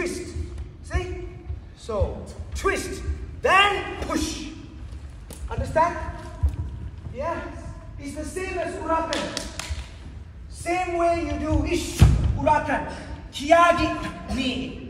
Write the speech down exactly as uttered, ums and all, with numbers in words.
twist. See? So, twist, then push. Understand? Yes. It's the same as uraken. Same way you do ish, uraken. Keage, knee.